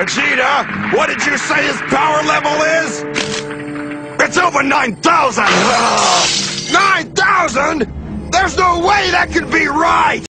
Vegeta, what did you say his power level is? It's over 9,000! 9,000?! There's no way that could be right!